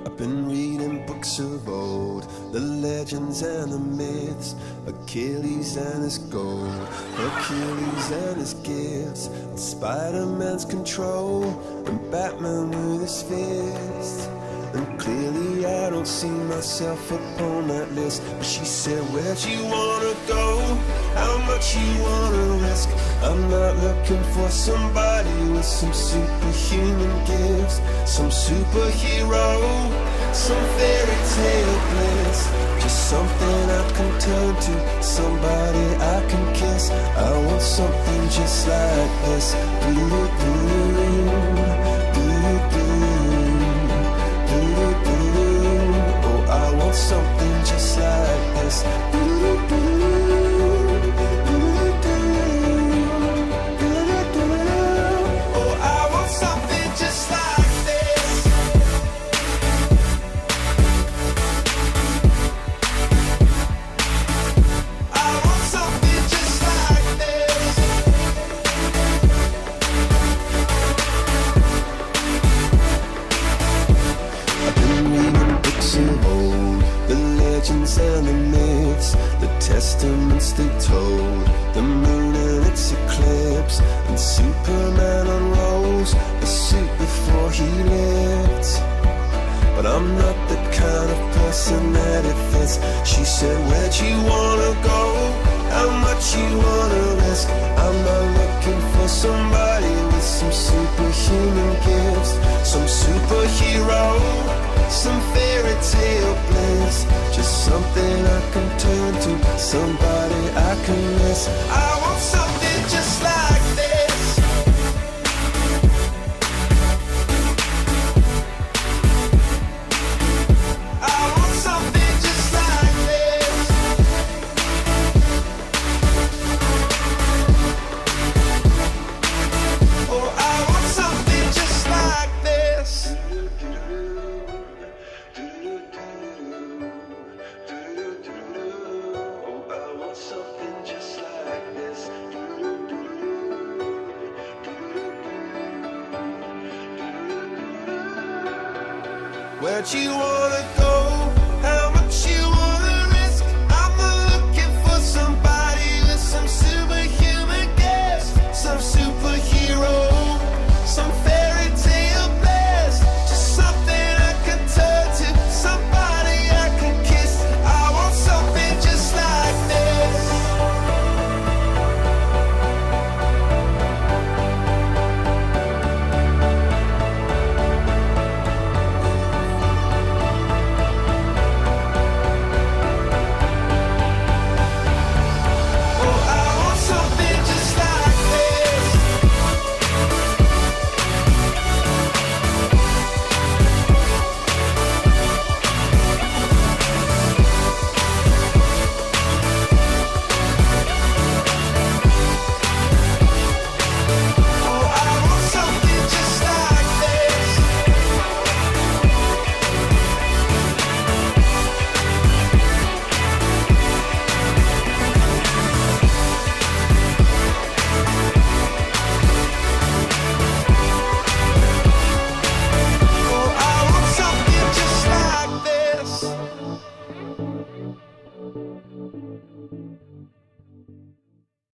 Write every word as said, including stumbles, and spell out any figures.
I've been reading books of old, the legends and the myths, Achilles and his gold, Achilles and his gifts, and Spider-Man's control, and Batman with his fist. And clearly I don't see myself upon that list. But she said, where'd you wanna go? How much you wanna risk? I'm not looking for somebody with some superhuman gifts, some superhero, some fairy tale bliss. Just something I can turn to, somebody I can kiss. I want something just like this. Doo-doo-doo, doo-doo-doo. Oh, I want something just like this. Oh, I want something just like this. I want something just like this. I've been reading books of old, the legends and the myths, the testaments they told, the moon and its eclipse, and Superman unrolls the suit before he lived. But I'm not the kind of person that it fits. She said, where'd you wanna go? How much you wanna risk? I'm not looking for somebody with some superhuman gifts, some superhero, some fairy tale bliss. Just something I can turn to, somebody I can miss. I want something just like this. I want something just like this. Oh, I want something just like this. Oh, I want something just like this. Where'd you wanna go?